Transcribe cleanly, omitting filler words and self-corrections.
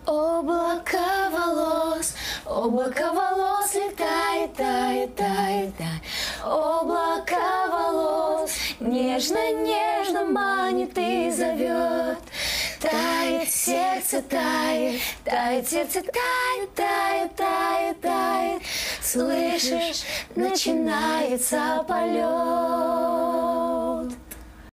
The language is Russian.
Облако волос летает, тает, тает, тает. Облако волос нежно-нежно манит и зовет. Тает сердце, тает, тает сердце, тает, тает, тает, тает. Слышишь, начинается полет.